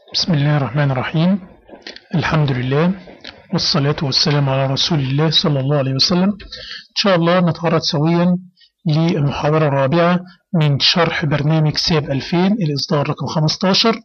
بسم الله الرحمن الرحيم. الحمد لله والصلاة والسلام على رسول الله صلى الله عليه وسلم. إن شاء الله نتعرض سويا للمحاضرة الرابعة من شرح برنامج ساب 2000 الإصدار رقم 15.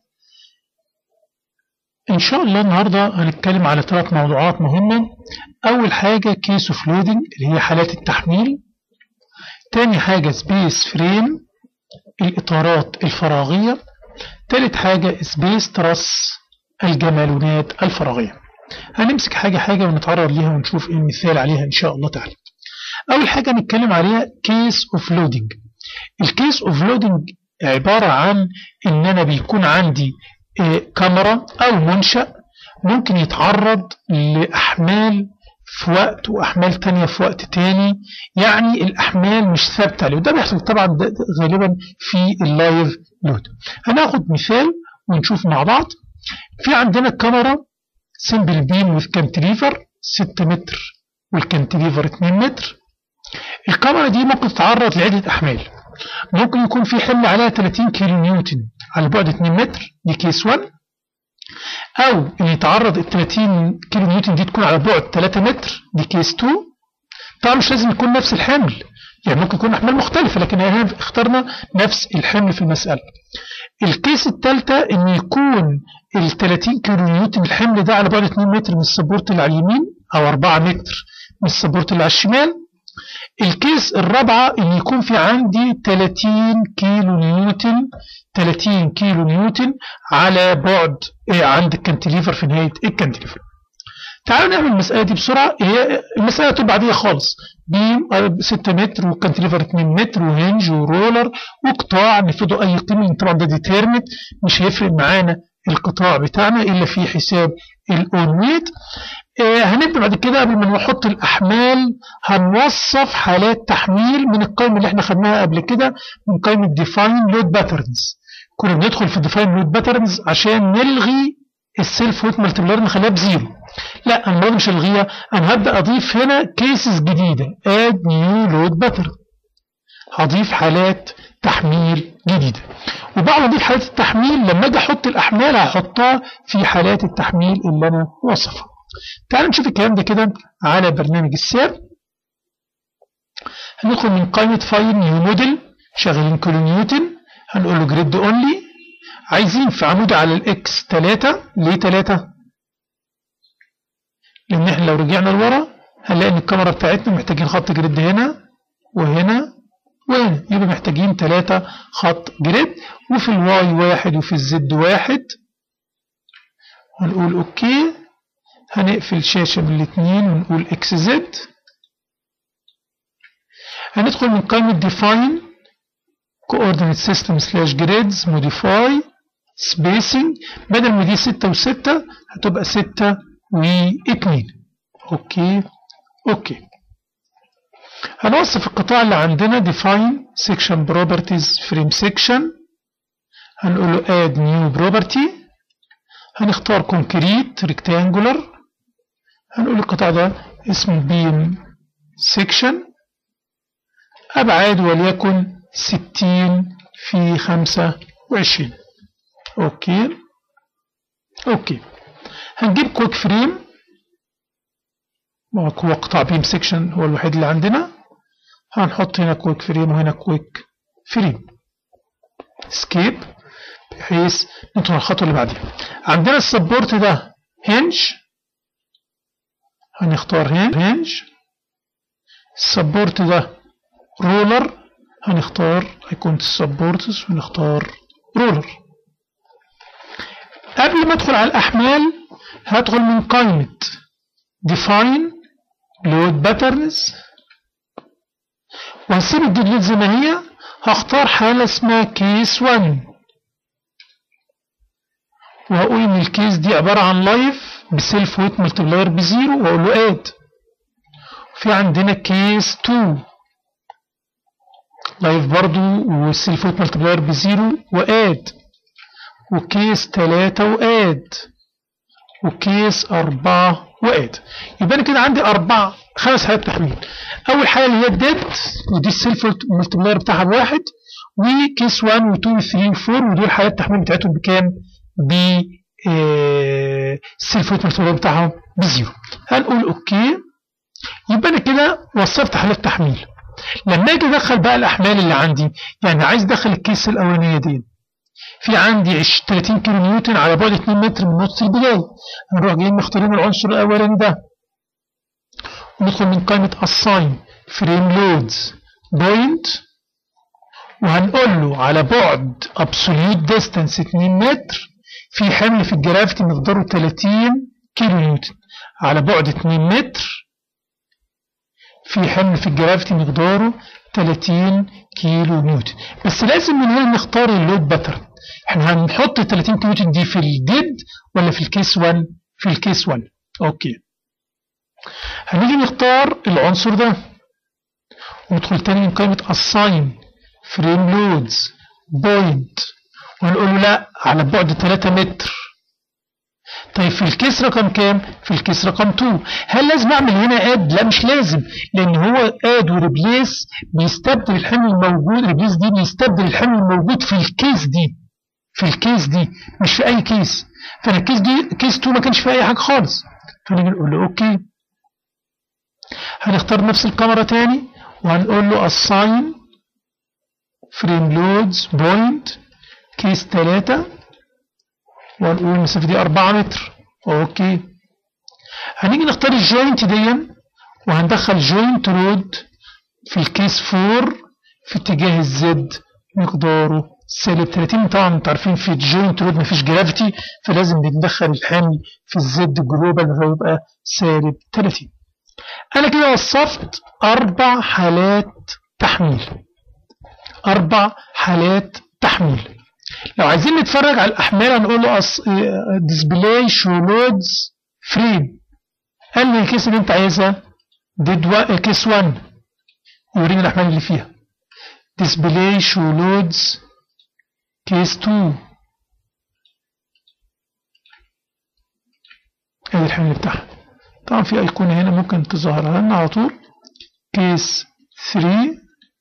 إن شاء الله النهاردة هنتكلم على 3 موضوعات مهمة. أول حاجة كيس اوف لودنج اللي هي حالات التحميل. تاني حاجة سبيس فريم الإطارات الفراغية. تالت حاجة سبيس تراس الجمالونات الفراغية. هنمسك حاجة ونتعرض ليها ونشوف المثال عليها إن شاء الله تعالى. أول حاجة نتكلم عليها كيس اوف لودنج. الكيس اوف لودنج عبارة عن إن أنا بيكون عندي كاميرا أو منشأ ممكن يتعرض لأحمال في وقت وأحمال تانية في وقت تاني، يعني الأحمال مش ثابتة عليه، وده بيحصل طبعا غالبا في اللايف لود. هناخد مثال ونشوف مع بعض. في عندنا كاميرا سمبل بيم وذ كانتليفر 6 متر والكانتليفر 2 متر. الكاميرا دي ممكن تتعرض لعدة أحمال. ممكن يكون في حمل عليها 30 كيلو نيوتن على بعد 2 متر، دي كيس 1، أو إن يتعرض ال 30 كيلو نيوتن دي تكون على بعد 3 متر، دي كيس 2. طبعا مش لازم يكون نفس الحمل، يعني ممكن يكون أحمال مختلفة، لكن احنا اخترنا نفس الحمل في المسألة. الكيس الثالثة إن يكون ال 30 كيلو نيوتن الحمل ده على بعد 2 متر من السبورت اللي على اليمين، أو 4 متر من السبورت اللي على الشمال. الكيس الرابعة إن يكون في عندي 30 كيلو نيوتن على بعد عند الكانتليفر في نهاية الكانتليفر. تعالوا نعمل المسألة دي بسرعة. هي المسألة تبقى عادية خالص، بيم 6 متر وكانتليفر 2 متر وهنج ورولر وقطاع نفرضوا أي قيمة. طبعا ده ديتيرمت، مش هيفرق معانا القطاع بتاعنا إلا في حساب الأون ويت. هنبدأ بعد كده قبل ما نحط الأحمال هنوصف حالات تحميل من القائمة اللي احنا خدناها قبل كده، من قائمة define load patterns. كنا بندخل في define load patterns عشان نلغي السيلف ويت مالتيبلاير نخليها بزيرو. لا، أنا برضه مش هلغيها، أنا هبدأ أضيف هنا كيسز جديدة add new load pattern. هضيف حالات تحميل جديدة، وبعد ما أضيف حالات التحميل لما أجي أحط الأحمال هحطها في حالات التحميل اللي أنا وصفها. تعالوا نشوف الكلام ده كده على برنامج الساب. هندخل من قائمة فايل نيو موديل، شغالين كيلو نيوتن، هنقول له جريد اونلي. عايزين في عمود على الاكس 3. ليه 3؟ لان احنا لو رجعنا لورا هنلاقي ان الكاميرا بتاعتنا محتاجين خط جريد هنا وهنا وهنا، يبقى محتاجين 3 خط جريد، وفي الواي 1 وفي الزد 1. هنقول اوكي. هنقفل الشاشة من الاثنين ونقول اكس زد. هندخل من قائمة define coordinate system slash grids modify spacing. بدل ما دي 6 و6 هتبقى 6 و2. اوكي. هنوصف القطاع اللي عندنا define section properties frame section. هنقول له add new property. هنختار concrete rectangular. هنقول القطاع ده اسمه beam section، أبعاد وليكن 60 في 25. اوكي. هنجيب كويك فريم، هو قطاع بيم سيكشن هو الوحيد اللي عندنا. هنحط هنا كويك فريم وهنا كويك فريم. سكيب بحيث ندخل الخطوة اللي بعدها. عندنا السبورت ده هنج، هنختار هنج. السبورت ده رولر، هنختار ايقونة السبورتس ونختار رولر. قبل ما ادخل على الأحمال هدخل من قائمة define load patterns وهسيب الديليت زي ما هي. هختار حالة اسمها كيس 1 وهقول ان الكيس دي عبارة عن لايف بسيلف ويت ملتبلاير بزيرو واقول له اد. في عندنا كيس 2 لايف برضو والسيلف ويت ملتبلاير بزيرو واد، وكيس 3 واد، وكيس 4 واد. يبقى انا كده عندي 5 حالات تحميل. اول حاله اللي هي الديد، ودي السيلف ملتبلاير بتاعها ب1، وكيس 1 و2 و3 و4، ودول حالات التحميل بتاعتهم بكام؟ السيلف ويت مالتيبلاير بتاعهم بزيرو. هنقول اوكي. يبقى انا كده وصفت حالات تحميل. لما اجي ادخل بقى الاحمال اللي عندي، يعني عايز ادخل الكيس الاولانيه دي، في عندي 30 كيلو نيوتن على بعد 2 متر من نقطه البدايه. هنروح جايين مختارين العنصر الاولاني ده، وندخل من قائمه assign frame loads point، وهنقول له على بعد absolute distance 2 متر في حمل في الجرافيتي مقداره 30 كيلو نيوتن. على بعد 2 متر في حمل في الجرافيتي مقداره 30 كيلو نيوتن. بس لازم من هنا نختار اللود باترن. احنا هنحط ال 30 كيلو نيوتن دي في الديد ولا في الكيس 1؟ في الكيس 1. اوكي. هنيجي نختار العنصر ده، وندخل تاني من قائمة assign frame loads point، وهنقول له لا على بعد 3 متر. طيب في الكيس رقم كام؟ في الكيس رقم 2. هل لازم اعمل هنا اد؟ لا مش لازم، لان هو اد وريبليس بيستبدل الحمل الموجود. ريبليس دي بيستبدل الحمل الموجود في الكيس دي، في الكيس دي مش في اي كيس. فانا الكيس دي كيس 2 ما كانش فيه اي حاجه خالص، فنيجي نقول له اوكي. هنختار نفس الكاميرا تاني، وهنقول له assign frame loads point كيس 3، وهنقول المسافة دي 4 متر. اوكي. هنيجي نختار الجوينت دي، وهندخل جوينت رود في الكيس 4 في اتجاه الزد مقداره -30. طبعا انتوا عارفين في الجوينت رود مفيش جرافيتي، فلازم بندخل الحمل في الزد جلوبال فيبقى -30. انا كده وصفت 4 حالات تحميل. 4 حالات تحميل. لو عايزين نتفرج على الأحمال هنقول له display show loads frame. قال لي الكيس اللي أنت عايزها كيس 1، يوريني الأحمال اللي فيها. display show loads كيس 2، ادي الحمل بتاعها. طبعا في أيقونة هنا ممكن تظهرها لنا على طول. كيس 3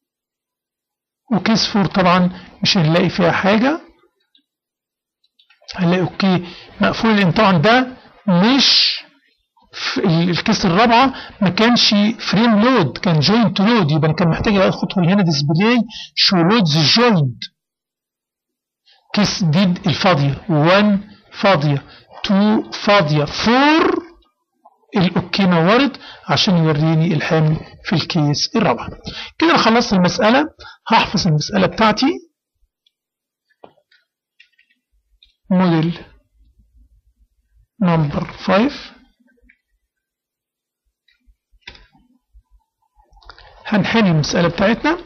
وكيس 4 طبعا مش هنلاقي فيها حاجة. هنلاقي اوكي مقفول، لان طبعا ده مش في الكيس الرابعة ما كانش فريم لود، كان جوينت لود، يبقى كان محتاج ادخل هنا ديسبلاي شو لودز جوينت. كيس دي الفاضية 1 فاضية 2 فاضية 4 الاوكي نورت عشان يوريني الحمل في الكيس الرابعة. كده انا خلصت المسألة. هحفظ المسألة بتاعتي. موديل نمبر 5. هنحل المسألة بتاعتنا.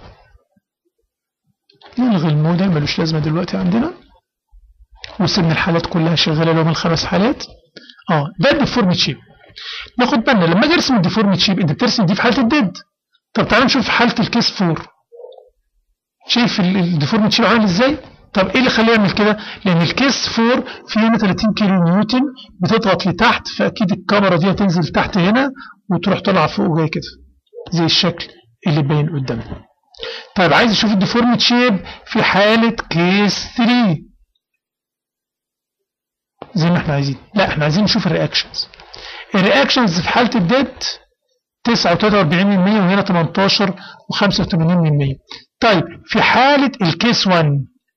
نلغي الموديل ملوش لازمة دلوقتي عندنا، وسيبنا الحالات كلها شغالة لهم ال5 حالات. ده الديفورمد شيب. ناخد بالنا لما اجي ارسم الديفورمد شيب، انت بترسم دي في حالة الديد. طب تعالى نشوف حالة الكيس 4. شايف الديفورمد شيب عامل ازاي؟ طب ايه اللي خليه يعمل كده؟ لان الكيس 4 فيه هنا 30 كيلو نيوتن بتضغط لتحت، فاكيد الكاميرا دي هتنزل تحت هنا وتروح طالعه فوق جاي كده زي الشكل اللي باين قدامنا. طيب عايز اشوف الديفورمد شيب في حاله كيس 3 زي ما احنا عايزين. لا احنا عايزين نشوف الرياكشنز. الرياكشنز في حاله الديد 9.43% وهنا 18.85%. طيب في حاله الكيس 1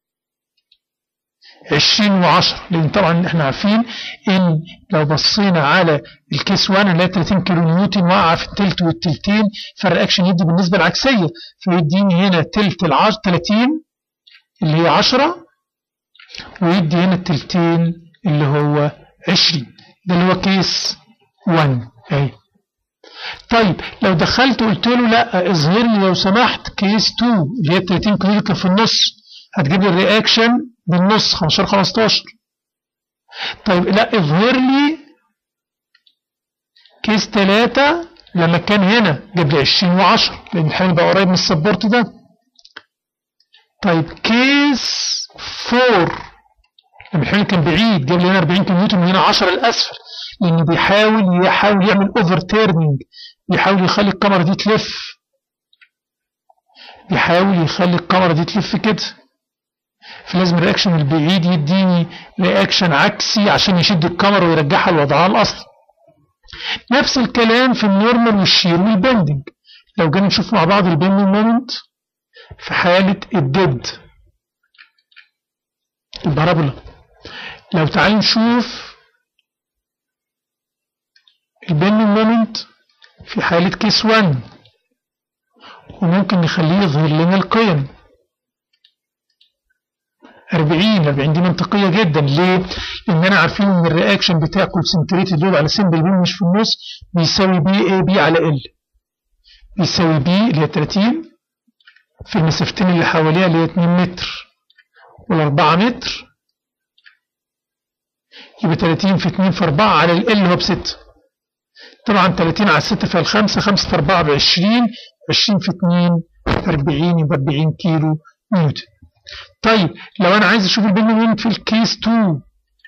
20 و10، لان طبعا احنا عارفين ان لو بصينا على الكيس 1 هنلاقي 30 كيلو نيوتن واقعه في التلت والتلتين، فالرياكشن يدي بالنسبه العكسيه، فيديني هنا تلت 30 اللي هي 10، ويدي هنا التلتين اللي هو 20. ده اللي هو كيس 1 اهي. طيب لو دخلت وقلت له لا اظهر لي لو سمحت كيس 2 اللي هي 30 كيلو نيوتن في النص، هتجيب لي الرياكشن بالنص 15. طيب لا اظهر لي كيس 3 لما كان هنا جاب لي 20 و10 لان الحمل بقى قريب من السبورت ده. طيب كيس 4 لما الحمل كان بعيد جاب لي هنا 40 كيلو نيوتن وهنا 10 الاسفل، لان بيحاول يعمل اوفر تيرنينج، بيحاول يخلي الكاميرا دي تلف، بيحاول يخلي الكاميرا دي تلف كده فلازم الرياكشن البعيد يديني رياكشن عكسي عشان يشد الكاميرا ويرجعها لوضعها الاصلي. نفس الكلام في النورمال والشير والبندنج. لو جينا نشوف مع بعض البندنج مومنت في حالة الديد البارابولا، لو تعالوا نشوف البندنج مومنت في حالة كيس 1 وممكن نخليه يظهر لنا القيم 40 دي منطقية جدا. ليه؟ لأننا عارفين إن الرياكشن بتاع كونسنتريتد لود على سمبل بيم مش في النص بيساوي بي اي بي على ال، بيساوي بي اللي هي 30 في المسافتين اللي حواليها اللي هي 2 متر وال4 متر، يبقى 30 في 2 في 4 على ال اللي هو ب6. طبعا 30 على 6 في 5 5 في 4 ب 20، 20 في 2 40 يبقى 40 كيلو نيوتن. طيب لو انا عايز اشوف البندنج مومنت في الكيس 2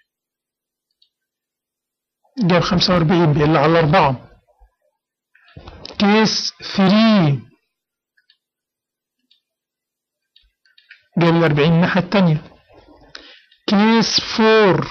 جاب 45 بيقل على 4. كيس 3 جاب ال 40 الناحية التانية. كيس 4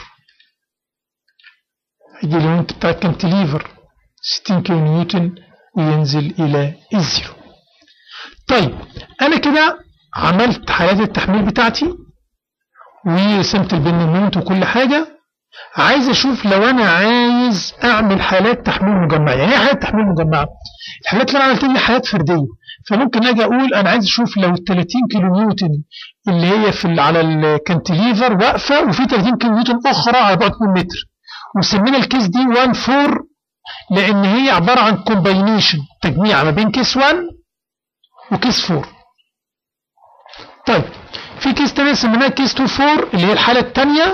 هيجي المومنت بتاع الكانتليفر 60 كيلو نيوتن وينزل إلى الزيرو. طيب أنا كده عملت حالات التحميل بتاعتي ورسمت البندنج مومنت وكل حاجة. عايز أشوف لو أنا عايز أعمل حالات تحميل مجمعة. يعني إيه حالات تحميل مجمعة؟ الحالات اللي أنا عملتها دي حالات فردية، فممكن أجي أقول أنا عايز أشوف لو ال 30 كيلو نيوتن اللي هي على الكانتليفر واقفة وفي 30 كيلو نيوتن أخرى على بعد 2 متر، وسمينا الكيس دي 1-4 لأن هي عبارة عن كومباينيشن تجميع ما بين كيس 1 وكيس 4. طيب في كيس تانية سميناها كيس 2-4 اللي هي الحالة التانية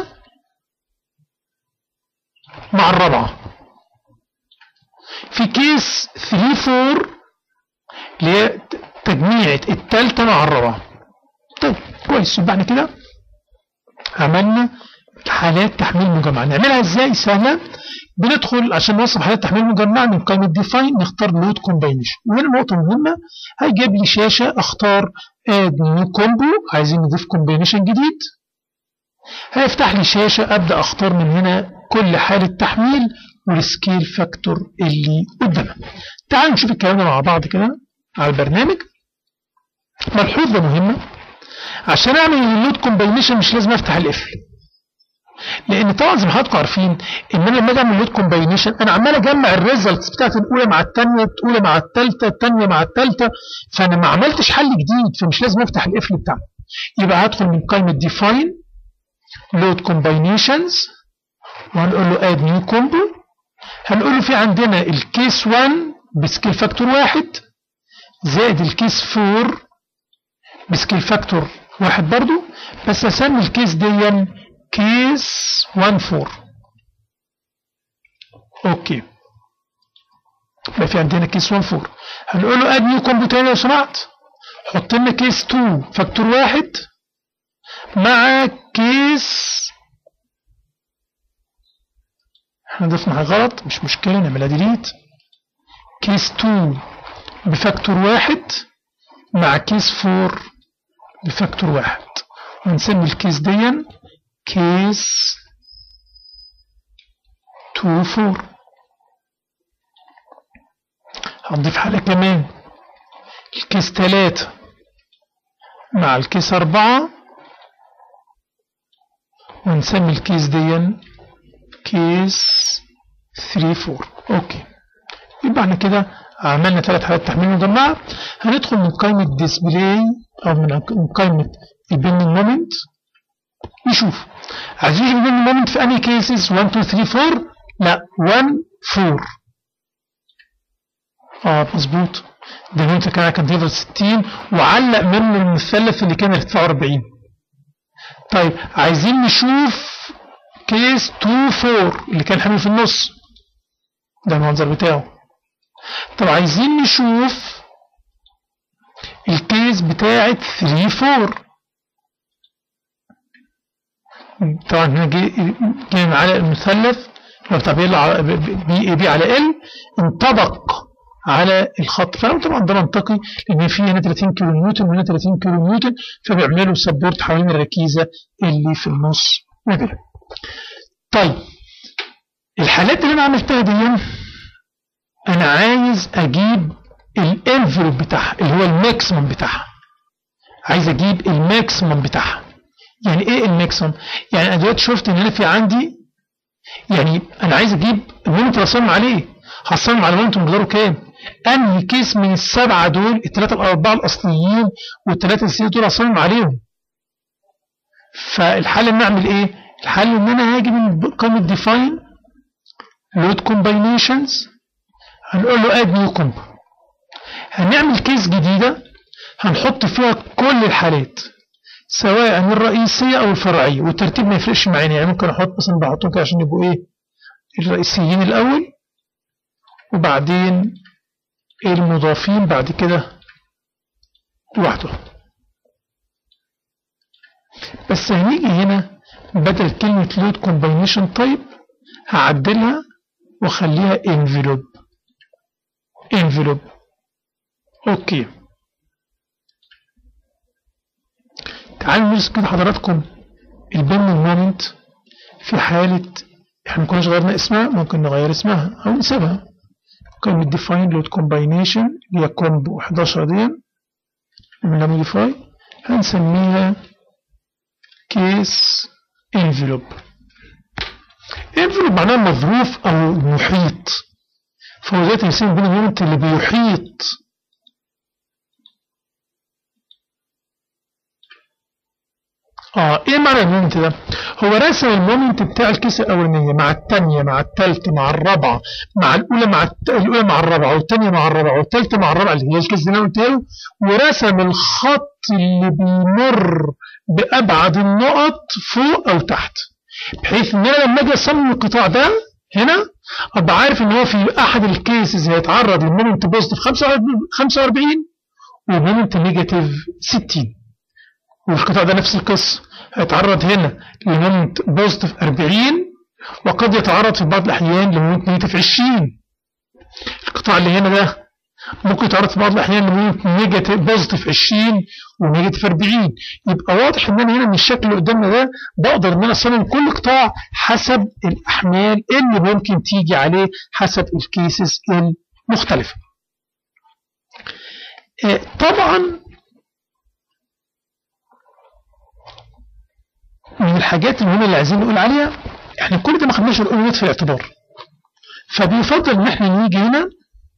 مع الرابعة. في كيس 3-4 اللي هي تجميعة التالتة مع الرابعة. طيب كويس، يبقى احنا كده عملنا حالات تحميل مجمعة. نعملها ازاي؟ سهلة. بندخل عشان نوصف حالات تحميل مجمعة من قائمة ديفاين نختار لود كومباينيشن، وهنا نقطة مهمة هيجيب لي شاشة اختار اد نيو كومبو، عايزين نضيف كومباينيشن جديد. هيفتح لي شاشة ابدا اختار من هنا كل حالة تحميل والسكيل فاكتور اللي قدامها. تعالوا نشوف الكلام ده مع بعض كده على البرنامج. ملحوظة مهمة، عشان اعمل اللود كومباينيشن مش لازم افتح القفل، لان طبعا زي ما حضراتكم عارفين ان انا لما اجي اعمل لود كومباينيشن انا عمال اجمع الريزلتس بتاعت الاولى مع الثانيه، الاولى مع الثالثه، الثانيه مع الثالثه، فانا ما عملتش حل جديد، فمش لازم افتح القفل بتاعه. يبقى هدخل من قائمه ديفاين لود كومباينيشنز وهنقول له اد نيو كومبو. هنقول له في عندنا الكيس 1 بسكيل فاكتور 1 زائد الكيس 4 بسكيل فاكتور 1 برضو، بس اسمي الكيس دي كيس 1-4. اوكي، يبقى في عندنا كيس 1-4. هنقول له اد نيو كومبو تاني لو سمحت، حط لنا كيس 2 فاكتور 1 مع كيس، احنا ضفنا حاجه غلط مش مشكله نعملها ديليت، كيس 2 بفاكتور 1 مع كيس 4 بفاكتور 1، ونسمي الكيس دي كيس 2-4. هنضيف حالة كمان الكيس 3 مع الكيس 4 ونسمي الكيس دي كيس 3-4. اوكي، يبقى احنا كده عملنا 3 حالات تحميل مجمعة. هندخل من قائمة ديسبلاي او من قائمة البندنج مومنت نشوف عايزين نشوف البندنج مومنت في انهي كيسز 1 2 3 4. لا 1-4. مظبوط، ده المومنت كان تفضل 60 وعلق منه المثلث اللي كان ارتفاعه 40. طيب عايزين نشوف كيس 2-4 اللي كان حامل في النص، ده المنظر بتاعه. طب عايزين نشوف الكيس بتاعت 3-4. طبعا هنا جاي على المثلث لو بتاع بي على ال انطبق على الخط. فطبعا ده منطقي لان في هنا 30 كيلو نيوتن وهنا 30 كيلو نيوتن، فبيعملوا سبورت حوالين الركيزه اللي في النص وكده. طيب الحالات اللي انا عملتها دي انا عايز اجيب الانفلوب بتاعها اللي هو الماكسيمم بتاعها، عايز اجيب الماكسيمم بتاعها. يعني ايه الماكسيمم؟ يعني انا دلوقتي شفت ان انا في عندي، يعني انا عايز اجيب المومنت اللي هصمم عليه، هصمم على المومنت مقداره كام؟ انهي كيس من السبعه دول، الثلاثه الاربعه الاصليين والثلاثه الاساسيين دول هصمم عليهم. فالحل ان اعمل ايه؟ الحل ان انا هاجي من قائمه ديفاين لود كومباينيشنز، هنقول له اد نيو كومب، هنعمل كيس جديده هنحط فيها كل الحالات سواء الرئيسيه او الفرعيه، والترتيب ما يفرقش معانا، يعني ممكن احط مثلا بحطهم كده عشان يبقوا ايه؟ الرئيسيين الاول وبعدين المضافين بعد كده لوحدهم. بس هنيجي هنا بدل كلمة لود كومباينيشن تايب هعدلها واخليها envelope. اوكي، تعالوا نرسم كده حضراتكم البيرنينج مومنت في حالة احنا ما كناش غيرنا اسمها، ممكن نغير اسمها او نسيبها. قائمة define load combination اللي هي كومب 11 دي نعملها موديفاي، هنسميها كيس envelope. envelope معناها مظروف او محيط، فهو دلوقتي يسمى بين المومنت اللي بيحيط ايه معنى المومنت ده؟ هو رسم المومنت بتاع الكيس الاولانيه مع الثانيه مع الثالثه مع الرابعه مع الاولى الاولى مع الرابعه والثانيه مع الرابعه والثالثه مع الرابعه اللي هي الكيس اللي انا قلت له، ورسم الخط اللي بيمر بابعد النقط فوق او تحت، بحيث ان انا لما اجي اصمم القطاع ده هنا ابقى عارف ان هو في احد الكيسز هيتعرض للمومنت بوزيتيف 45 ومومنت نيجاتيف 60، والقطاع ده نفس القصه هيتعرض هنا لمومنت بوزيتيف 40 وقد يتعرض في بعض الاحيان لمومنت نيجاتيف 20. القطاع اللي هنا ده ممكن يتعرض في بعض الاحيان لمومنت نيجاتيف بوزيتيف 20 ونيجاتيف 40. يبقى واضح ان انا هنا من الشكل اللي قدامنا ده بقدر ان انا اصمم كل قطاع حسب الاحمال اللي ممكن تيجي عليه حسب الكيسز المختلفه. طبعا من الحاجات المهمه اللي عايزين نقول عليها، احنا كل ده ما خدناش الامنيات في الاعتبار، فبيفضل ان احنا نيجي هنا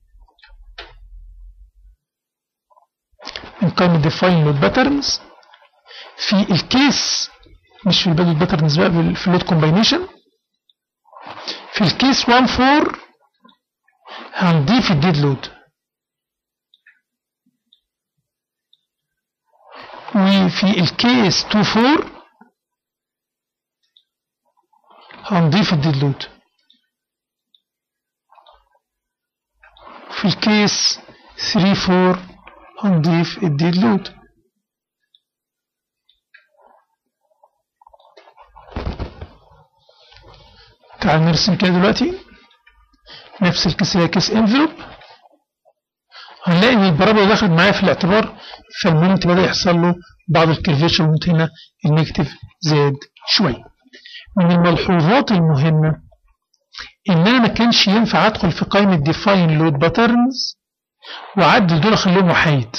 من قائمه define load patterns في الكيس، مش في البادل باترنز بقى، في اللود كومباينيشن في الكيس 1.4 هنضيف الديد لود، وفي الكيس 2.4 هنضيف الديد لود، في الكيس 3.4 هنضيف الديد لود. تعال نرسم كده دلوقتي نفس الكيس اللي هي كيس انفلوب، هنلاقي ان البرابل اللي دخلت معايا في الاعتبار، فالمومنت بدأ يحصل له بعض الكيرفيتشر، المومنت هنا النيجاتيف زاد شويه. من الملحوظات المهمه ان انا ما كانش ينفع ادخل في قائمه ديفاين لود باترنز واعدل دول اخليهم وحيد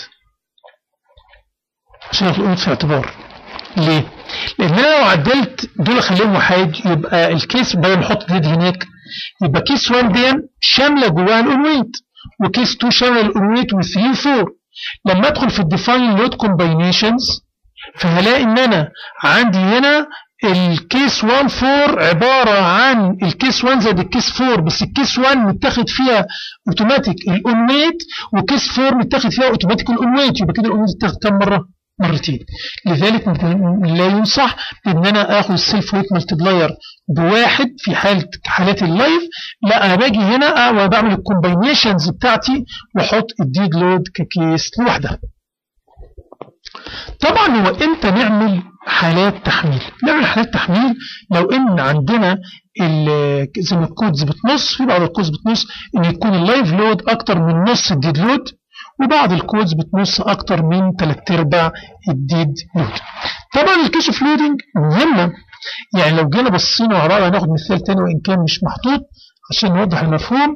عشان اخليهم في اعتبار. ليه؟ لان انا لو عدلت دول اخليهم وحيد يبقى الكيس بدل ما احط ديد هناك يبقى كيس 1 دي شامله جواها الاون ويت، وكيس 2 شامله الاون ويت و3 و4. لما ادخل في الديفاين لود كومباينيشنز فهلاقي ان انا عندي هنا الكيس 1.4 عباره عن الكيس 1 زائد الكيس 4، بس الكيس 1 متاخد فيها اوتوماتيك الاون ويت، وكيس 4 متاخد فيها اوتوماتيك الاون ويت، يبقى كده الاون ويت اتاخد كام مره؟ مرتين. لذلك لا ينصح ان انا اخد السيلف ويت ملتبلاير بواحد في حالات اللايف، لا انا باجي هنا وبعمل الكومباينيشنز بتاعتي واحط الديد لود ككيس لوحدها. طبعا هو امتى نعمل حالات تحميل؟ نعمل حالات تحميل لو ان عندنا زي ما الكودز بتنص، في بعض الكودز بتنص ان يكون اللايف لود اكتر من نص الديد لود، وبعض الكودز بتنص اكتر من 3/4 الديد لود. طبعا الكيس اوف لودنج مهمه، يعني لو جينا بصينا مع بعض هناخد مثال تاني وان كان مش محطوط عشان نوضح المفهوم.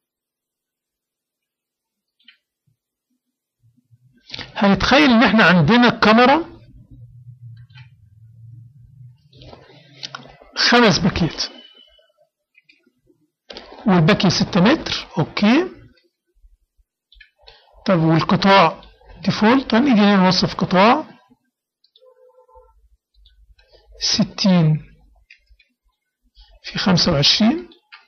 هنتخيل ان احنا عندنا كاميرا 5 باكيات، والباكية 6 متر. اوكي، طب والقطاع ديفولت، هنيجي هنا نوصف قطاع 60 في 25.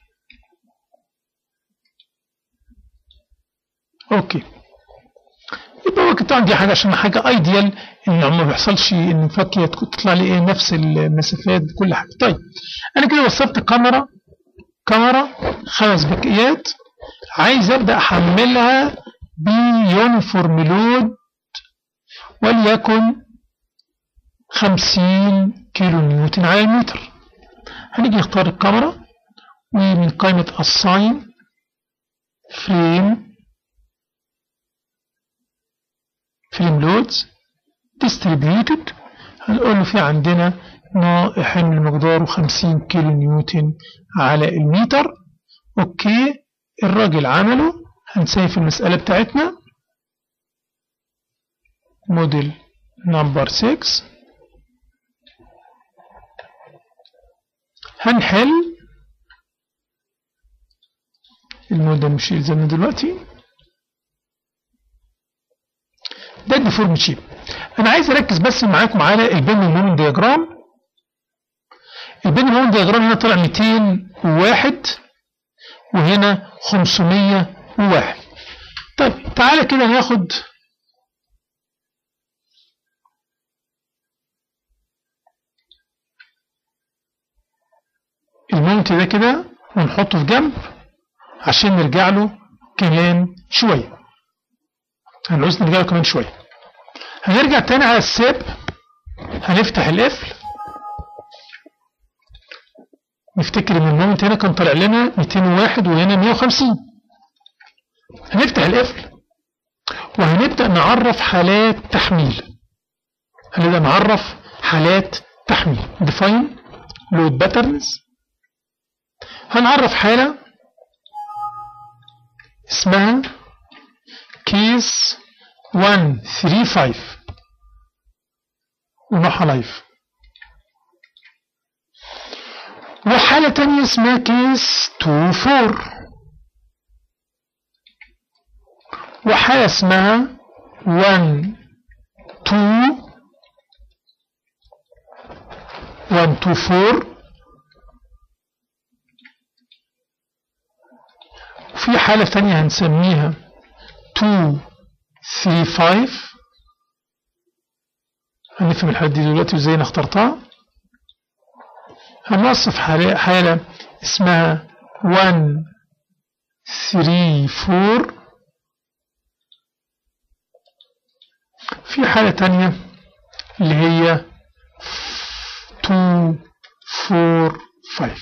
اوكي، يبقى هو قطاع دي حاجه عشان حاجه ايديال ان ما بيحصلش ان الفاكيه تطلع لي نفس المسافات بكل حاجه. طيب انا كده وصلت كاميرا 5 باكيات، عايز ابدا احملها بيونيفورم لود وليكن 50 كيلو نيوتن على المتر. هنيجي نختار الكاميرا ومن قائمة assign frame loads distributed، هنقول له في عندنا حمل مقداره 50 كيلو نيوتن على المتر. اوكي، الراجل عمله، هنسيف المسألة بتاعتنا موديل نمبر 6، هنحل الموديل مش يلزمنا دلوقتي. ده الديفورم شيب. انا عايز اركز بس معاكم على البين مومنت دياجرام. البين مومنت دياجرام هنا طلع 201 وهنا 501. طيب تعالى كده ناخد المومنت ده كده ونحطه في جنب عشان نرجع له كمان شويه. هنعوز نرجع له كمان شويه. هنرجع تاني على الساب، هنفتح القفل، نفتكر ان المومنت هنا كان طالع لنا 201 وهنا 150. هنفتح القفل وهنبدا نعرف حالات تحميل. هنبدا نعرف حالات تحميل define load patterns. هنعرف حالة اسمها case 135 ونوعها لايف، وحالة تانية اسمها case 24، وحالة اسمها 124، وفي حالة تانية هنسميها 235. هنفهم الحالة دي دلوقتي وازاي انا اخترتها. هنوصف حالة اسمها 134. في حالة تانية اللي هي 245.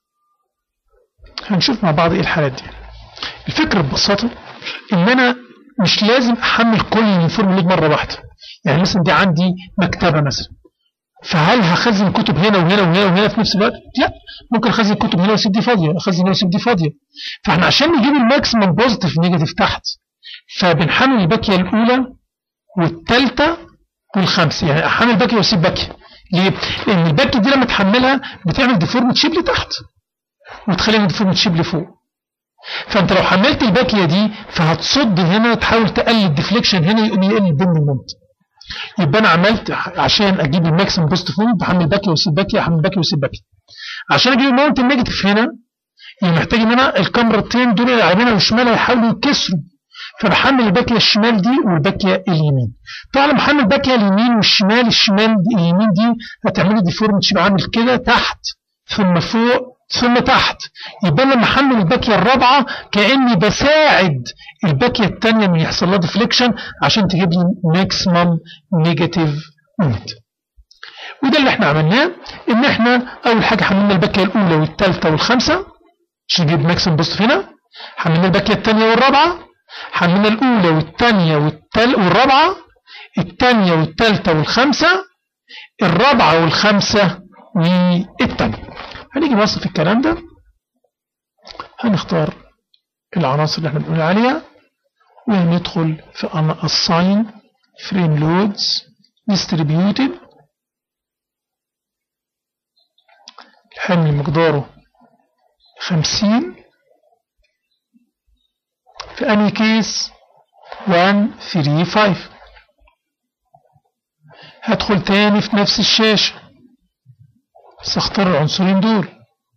هنشوف مع بعض ايه الحالات دي. الفكرة ببساطة ان انا مش لازم احمل كل اليونيفورم لود مرة واحدة. يعني مثلا دي عندي مكتبة مثلا، فهل هخزن كتب هنا وهنا وهنا وهنا في نفس الوقت؟ لا، ممكن اخزن كتب هنا واسيب دي فاضية، اخزن هنا واسيب دي فاضية. فاحنا عشان نجيب الماكسيمم بوزيتيف نيجاتيف تحت، فبنحمل الباكية الاولى والثالثة والخامسة. يعني احمل باكية واسيب باكية. ليه؟ لان الباكية دي لما تحملها بتعمل ديفورمت شيب لتحت وتخلي ديفورمت شيب لفوق. فانت لو حملت الباكيه دي فهتصد هنا، تحاول تقلل الديفليكشن هنا، يقوم يقل البن المومنت. يبقى انا عملت عشان اجيب الماكسيمم بوزيتيف مومنت بحمل باكيه واسيب باكيه، احمل باكيه واسيب باكيه. عشان اجيب المومنت النيجاتيف هنا يعني محتاج ان انا الكاميرتين دول اللي يمينها وشمالها يحاولوا يكسروا، فبحمل الباكيه الشمال دي والباكيه اليمين. طبعا لما احمل الباكيه اليمين والشمال، الشمال دي اليمين دي هتعمل لي ديفورمت شيب عامل كده تحت ثم فوق ثم تحت. يبقى لما احمل الباكيه الرابعه كاني بساعد الباكيه الثانيه ان يحصل لها ديفليكشن عشان تجيب لي ماكسيمم نيجاتيف مومنت. وده اللي احنا عملناه، ان احنا اول حاجه حملنا الباكيه الاولى والثالثه والخامسه عشان نجيب ماكسيمم بوزيتيف هنا. حملنا الباكيه الثانيه والرابعه، حملنا الاولى والثانيه والرابعه، الثانيه والثالثه والخامسه، الرابعه والخامسه والثانيه. هنيجي نوصف الكلام ده، هنختار العناصر اللي احنا بنقول عليها وندخل في assign frame loads distributed. الحمل مقداره 50 في أنهي كيس 1 3 5. هدخل تاني في نفس الشاشة بس اختار العنصرين دول.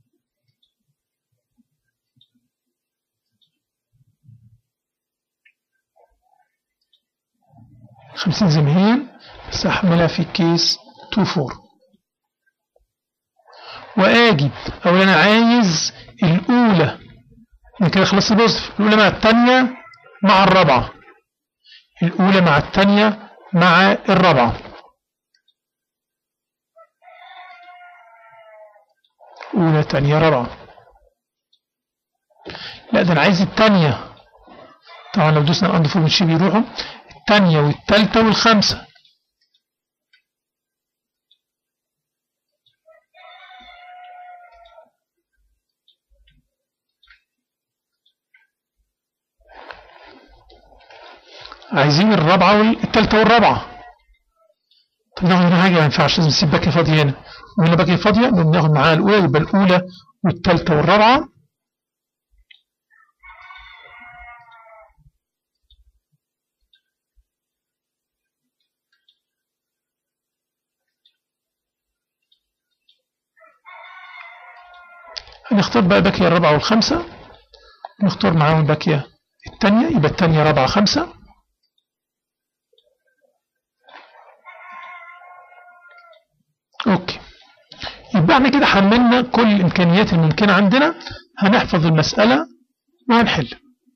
خمسين زي ما هي بس احملها في كيس 2 4 واجي او انا عايز الاولى. انا كده خلصت البوزيتيف. الاولى مع الثانيه مع الرابعه، الاولى مع الثانيه مع الرابعه، اولى ثانيه رابعه. لا ده انا عايز الثانيه. طبعا لو دوسنا اند فور مش بيروحوا. الثانيه والثالثه والخامسه. عايزين الرابعه والثالثه والرابعه. طب ناخد هنا حاجه ما ينفعش، لازم نسيب باكيه فاضيه هنا. وهنا باكيه فاضيه ناخد معاها الاولى، يبقى الاولى والثالثه والرابعه. هنختار بقى باكيه الرابعه والخامسه، نختار معاهم باكيه الثانيه، يبقى الثانيه رابعه خامسه. اوكي، يبقى احنا كده حملنا كل الامكانيات الممكنه عندنا. هنحفظ المساله وهنحل.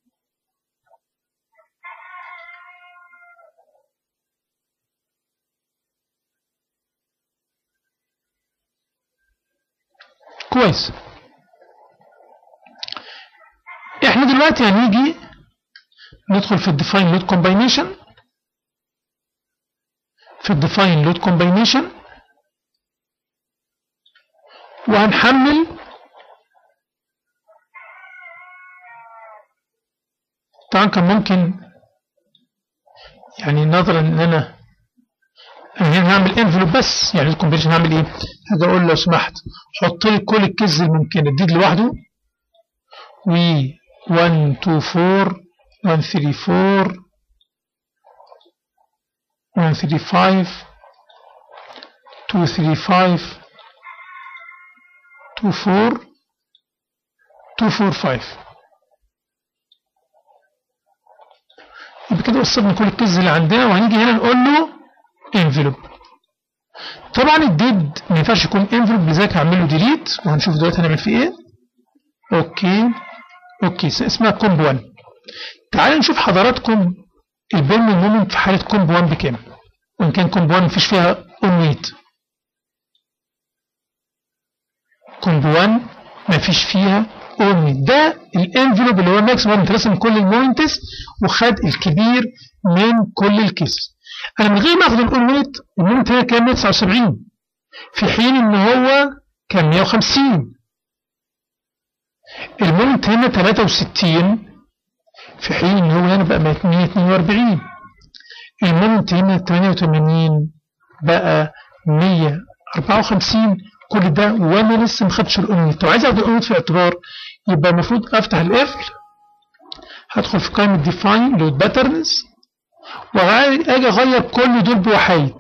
كويس. احنا دلوقتي هنيجي ندخل في الديفاين لود كومباينيشن. في الديفاين لود كومباينيشن وهنحمل طبعا كان ممكن يعني نظرا ان انا هنا هعمل انفلوب بس، يعني الكومبينيشن هعمل ايه؟ هاجي اقول لو سمحت حط لي كل الكيز الممكنه، الديد لوحده و 1 2 4 1 3 4 1 3 5 2 3 5 2 4 2 4 5. يبقى كده وصلنا كل الكيز اللي عندنا، وهنيجي هنا نقول له انفلوب. طبعا الديد ما ينفعش يكون انفلوب، لذلك هعمل له ديليت وهنشوف دلوقتي هنعمل فيه ايه. اوكي اسمها كومب 1. تعالوا نشوف حضراتكم البيرمنت مومنت في حاله كومب 1 بكام، وان كان كومب 1 مفيش فيها اون ويت. كومب 1 مفيش فيها اون ويت. ده الانفلوب اللي هو الماكسيموم رسم كل المومنتس وخد الكبير من كل الكيس. انا من غير ما اخد الاون ويت المومنت هنا كان 179 في حين ان هو كان 150. المومنت هنا 63 في حين ان هو هنا بقى 142. المومنت هنا 88 بقى 154. كل ده وانا لسه ما خدتش الاونوت. لو عايز اخد الاونوت في الاعتبار يبقى المفروض افتح القفل، هدخل في قائمه ديفاين لود باترنز واجي اغير كل دول بوحيد.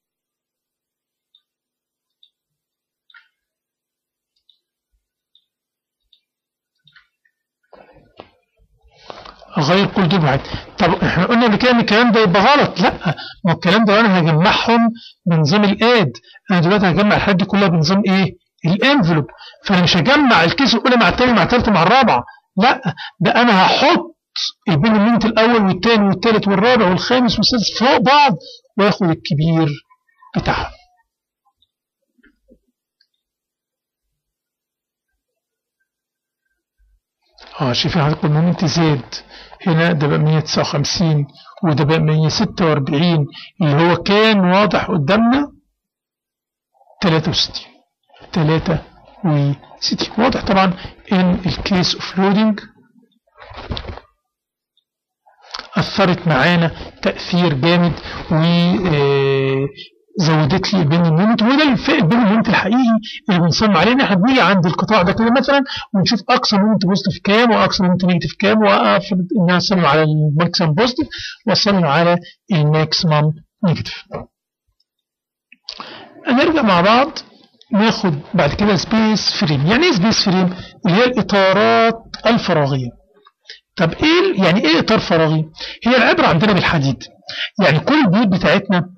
اغير كل دول بوحيد. طب احنا قلنا قبل كده ان الكلام ده يبقى غلط. لا، ما الكلام ده انا هجمعهم بنظام الاد. انا دلوقتي هجمع الحاجات دي كلها بنظام ايه؟ الانفلوب. فانا مش هجمع الكيس الاولى مع الثانيه مع الثالثه مع الرابعه، لا ده انا هحط البين المينت الاول والثاني والثالث والرابع والخامس والسادس فوق بعض واخد الكبير بتاعها. شايفين حضرتك المومنت زاد هنا، ده بقى 159 وده بقى 146 اللي هو كان واضح قدامنا 63. واضح طبعا ان الكيس اوف لودنج اثرت معانا تاثير جامد وزودت لي البين المومنت، وده البين المومنت الحقيقي اللي بنصمم عليه. ان احنا بنيجي عند القطاع ده كده مثلا ونشوف اقصى مومنت بوزيتيف كام واقصى مومنت نيجاتيف كام، واقف ان انا اصمم على الماكسيمم بوزيتيف واصمم على الماكسيمم نيجاتيف. هنرجع مع بعض ناخد بعد كده سبيس فريم. يعني ايه سبيس فريم؟ اللي هي الاطارات الفراغيه. طب ايه يعني ايه اطار فراغي؟ هي العبره عندنا بالحديد. يعني كل البيوت بتاعتنا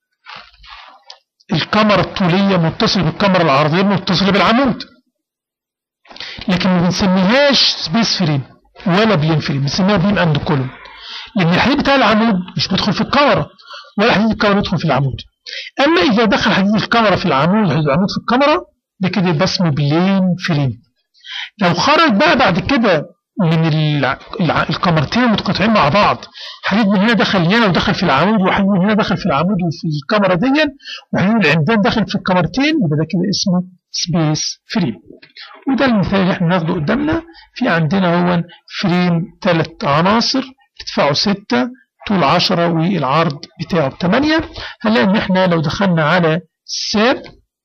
الكاميرا الطوليه متصله بالكاميرا العرضيه متصله بالعمود، لكن ما بنسميهاش سبيس فريم ولا بلين فريم، بنسميها بيم اند كولوم، لان الحديد بتاع العمود مش بيدخل في الكاميرا ولا حديد الكاميرا بيدخل في العمود. اما اذا دخل حديد الكاميرا في العمود وحديد العمود في الكاميرا ده كده يبقى اسمه بلين فريم. لو خرج بقى بعد كده من الكاميرتين المتقاطعين مع بعض حديد من هنا دخل هنا ودخل في العمود، وحديد من هنا دخل في العمود وفي الكاميرا دي، وحديد العمدان دخل في الكاميرتين، يبقى ده كده اسمه سبيس فريم. وده المثال اللي احنا ناخده قدامنا. في عندنا هو فريم 3 عناصر ارتفاعه 6 طول 10 والعرض بتاعه 8. هنلاقي ان احنا لو دخلنا على ساب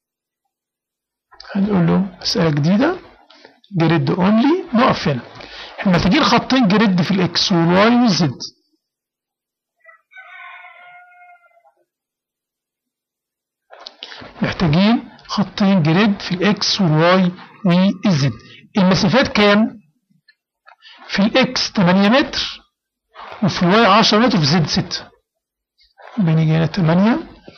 هنقول له مسألة جديدة جريد اونلي، نقف هنا. احنا محتاجين خطين جريد في الاكس والواي والزد. محتاجين خطين جريد في الاكس والواي والزد. المسافات كام؟ في الاكس 8 متر وفي الواي 10 متر وفي الزد 6. بنيجي هنا 8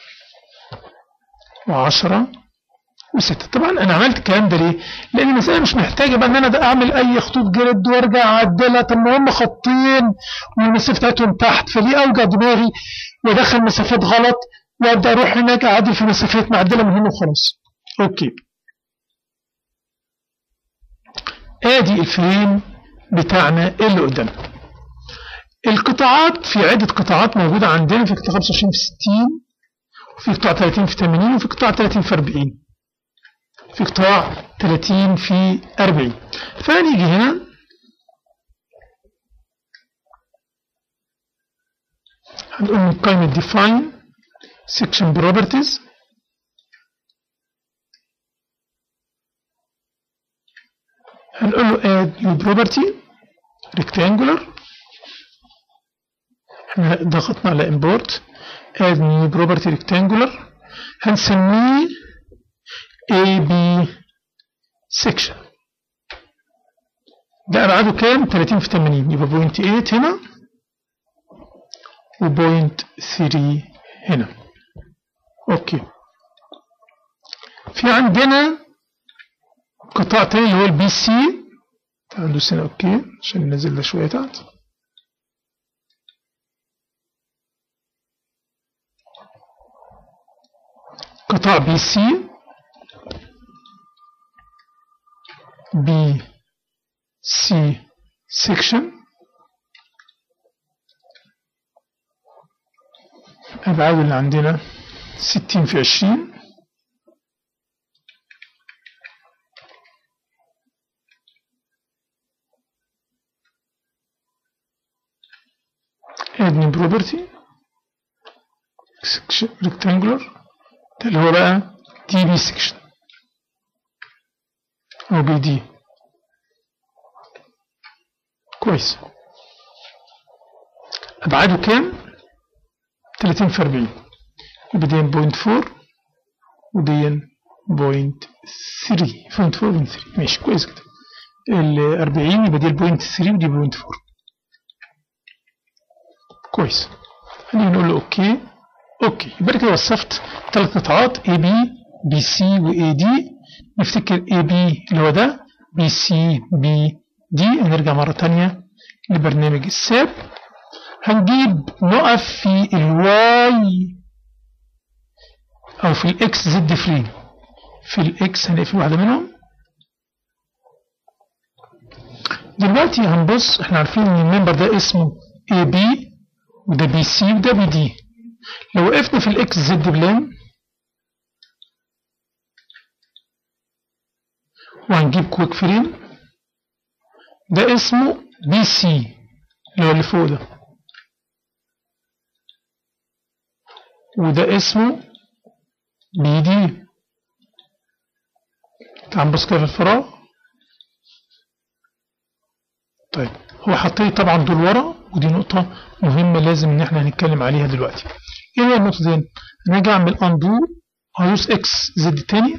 و10 و6. طبعا انا عملت الكلام ده ليه؟ لان المساله مش محتاجه بقى ان انا اعمل اي خطوط جريد وارجع اعدلها. طب ما هم خطين والمسافه بتاعتهم تحت، فليه اوجع دماغي وادخل مسافات غلط وابدا اروح هناك اعدل في مسافات معدله من هنا وخلاص. اوكي. ادي الفريم بتاعنا اللي قدامنا. القطاعات في عده قطاعات موجوده عندنا، في قطاع 25 في 60 وفي قطاع 30 في 80 وفي قطاع 30 في 40 في قطاع 30 في 40. فنيجي هنا هنقول من قائمة define section properties هنقول له add new property rectangular. احنا ضغطنا على import add new property rectangular. هنسميه AB section. ده أبعاده كام؟ 30 في 80، يبقى بوينت 8 هنا وبوينت 3 هنا. أوكي. في عندنا قطاع تاني اللي هو البي سي. تعالوا ندوس هنا أوكي عشان ننزل ده شوية تحت. قطاع بي سي بي سي سيكشن أبعاد اللي عندنا 60 في 20 admin property section rectangular ده اللي هو بقى دي بي سيكشن أو بي دي. كويس. أبعاده كام؟ 30 في 40، يبقى دي بوينت 4 ودي بوينت 3. بوينت 4 بوينت 3 ماشي كويس كده. ال 40 يبقى دي البوينت 3 ودي بوينت 4. كويس. خلينا نقول له اوكي. اوكي يبقى كده وصفت 3 قطاعات اي بي بي سي واي دي نفتكر اي بي اللي هو ده، بي سي بي دي. هنرجع مرة تانية لبرنامج الساب. هنجيب نقف في الواي او في الاكس زد فريم. في الاكس هنقفل واحدة منهم. دلوقتي هنبص، احنا عارفين ان الممبر ده اسمه اي بي وده بي سي وده بي دي. لو وقفنا في الاكس زد بلان وهنجيب كويك فريم، ده اسمه بي سي اللي هو اللي فوق ده، وده اسمه بي دي. تعال نبص كده في الفراغ. طيب هو حط لي طبعا دول ورا، ودي نقطة مهمة لازم ان احنا هنتكلم عليها دلوقتي. ايه هي النقطة دي؟ انا هاجي اعمل اندو، هدوس اكس زد تاني.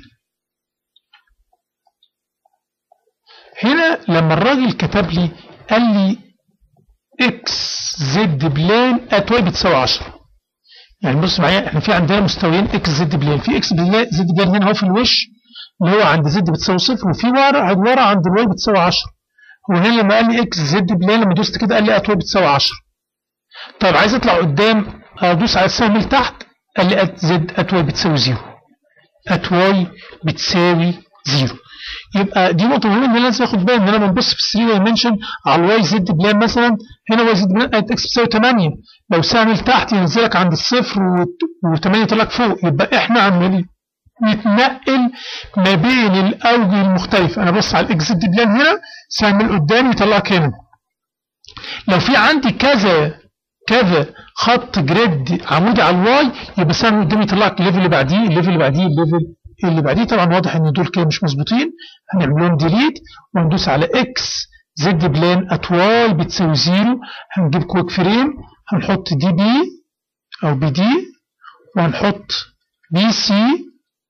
هنا لما الراجل كتب لي قال لي اكس زد بلان ات واي بتساوي 10. يعني بص معايا، احنا في عندنا مستويين اكس زد بلان. في اكس زد بلان هنا اهو في الوش اللي هو عند زد بتساوي 0، وفي ورا عند الواي بتساوي 10. هو هنا لما قال لي اكس زد بلان لما دوست كده قال لي ات واي بتساوي 10. طيب عايز اطلع قدام، ادوس على السهم اللي تحت، قال لي ات واي بتساوي 0. ات واي بتساوي 0. يبقى دي نقطة مهمة ان انا لازم اخد بالي ان انا بنبص في 3 دايمنشن على الواي زد بلان. مثلا هنا واي زد بلان اكس بتساوي 8، لو سهم لتحت ينزلك عند الصفر و8 يطلعك فوق. يبقى احنا عمالين نتنقل ما بين الاوجه المختلفة. انا بص على الاكس زد بلان هنا، سهم من قدام يطلعك هنا. لو في عندي كذا خط جريد عمودي على الواي، يبقى سهم من قدام يطلعك الليفل اللي بعديه، الليفل اللي بعديه، الليفل اللي بعديه. طبعا واضح ان دول كده مش مظبوطين، هنعمل لهم ديليت وندوس على اكس زد بلان ات واي بتساوي 0. هنجيب كويك فريم، هنحط دي بي او بي دي، وهنحط بي سي.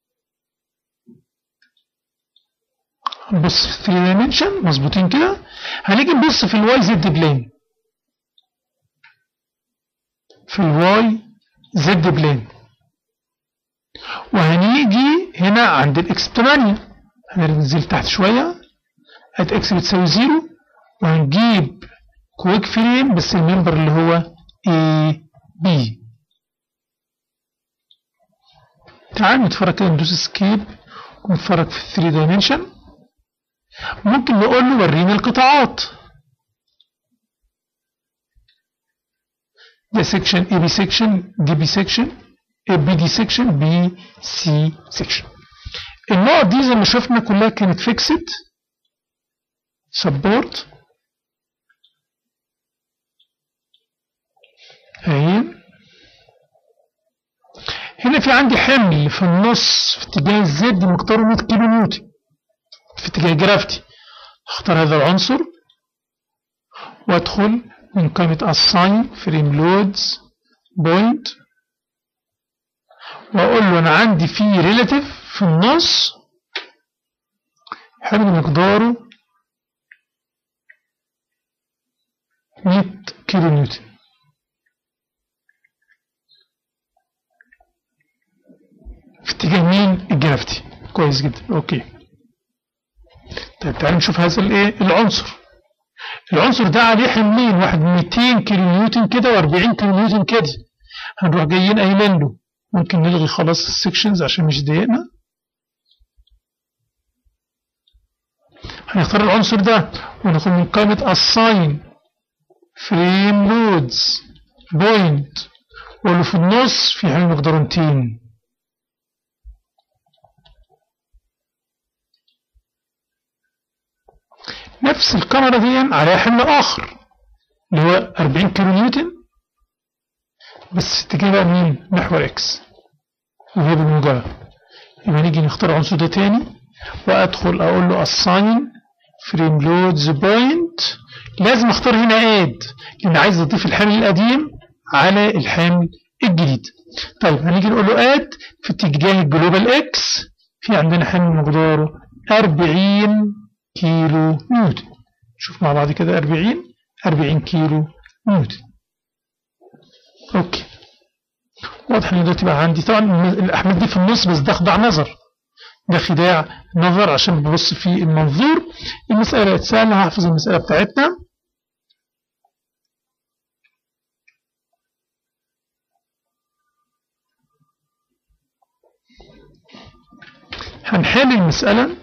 هنبص في 3 دايمنشن مظبوطين كده. هنيجي نبص في الواي زد بلان، في الواي زد بلان، وهنيجي هنا عند الاكس ب 8، هننزل تحت شويه ات اكس بتساوي 0، وهنجيب كويك فريم بس الممبر اللي هو اي بي. تعال نتفرج كده، ندوس اسكيب ونتفرج في 3 دايمنشن. ممكن نقول له ورينا القطاعات. ده سيكشن اي بي سيكشن، دي بي سيكشن، بي دي سيكشن، بي سي سيكشن. النقط دي زي ما شفنا كلها كانت فيكسد سبورت اهي. هنا في عندي حمل في النص في اتجاه الزد مقداره 100 كيلو نيوتن في اتجاه جرافتي. اختار هذا العنصر وادخل من قائمة assign frame loads point، واقول له انا عندي فيه relative في النص حمل مقداره 100 كيلو نيوتن. في اتجاه مين؟ الجرافتي. كويس جدا، اوكي. طيب تعالوا نشوف هذا الايه العنصر. العنصر ده عليه حملين، واحد 200 كيلو نيوتن كده و40 كيلو نيوتن كده. هنروح جايين قايلين له ممكن نلغي خلاص السكشنز عشان مش ضايقنا. هنختار العنصر ده وندخل من قائمة assign frame loads point، واقول له في النص في حمل مقداره 200. نفس الكاميرا دي عليها حمل اخر اللي هو 40 كيلو نيوتن، بس في اتجاه بقى مين؟ محور اكس وهي بالموجبة. يبقى نيجي نختار العنصر ده تاني وادخل اقول له assign frame loads point. لازم اختار هنا add لان عايز اضيف الحمل القديم على الحمل الجديد. طيب هنيجي نقول له add في اتجاه الجلوبال اكس. في عندنا حمل مقداره 40 كيلو نيوتن. شوف مع بعض كده 40 كيلو نيوتن. اوكي، واضح ان دلوقتي بقى عندي طبعا الاحمال دي في النص بس ده خضع نظر. ده خداع نظر عشان ببص في المنظور. المسألة بقت سهلة، هحفظ المسألة بتاعتنا. هنحل المسألة،